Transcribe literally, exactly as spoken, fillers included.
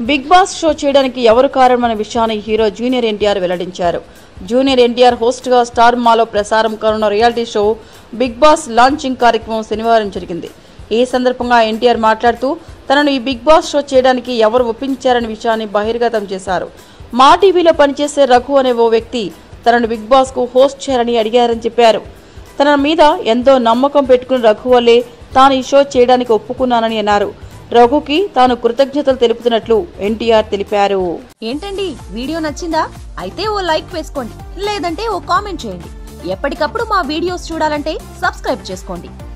Big boss show చేయడానికి ఎవరు కారణమన్న విషయాన్ని హీరో జూనియర్ ఎన్టీఆర్ వెల్లడించారు. జూనియర్ ఎన్టీఆర్ హోస్ట్ గా స్టార్ మాలో ప్రసారం కానున్న reality show Bigg Boss launching కార్యక్రమం శనివారం జరిగింది. ఈ సందర్భంగా ఎన్టీఆర్ మాట్లాడుతూ తనను ఈ బిగ్ బాస్ షో చేయడానికి ఎవరు ఒప్పించారనే విషయాన్ని బహిర్గతం చేశారు. మా టీవీలో పనిచేసే రఘు అనే ఓ వ్యక్తి తనను బిగ్ బాస్ కు హోస్ట్ చేయాలని అడిగారని చెప్పారు. తన మీద ఎంతో నమ్మకం పెట్టుకుని రఘు వల్లే తాను ఈ షో చేయడానికి ఒప్పుకున్నానని అన్నారు. రఘుకి తాను కృతజ్ఞతలు తెలుపుతున్నట్లు ఎన్టీఆర్ తెలిపారు. ఏంటండి వీడియో నచ్చిందా? అయితే ఓ లైక్ వేసుకోండి, లేదంటే ఓ కామెంట్ చేయండి. ఎప్పటికప్పుడు మా వీడియోస్ చూడాలంటే సబ్స్క్రైబ్ చేసుకోండి.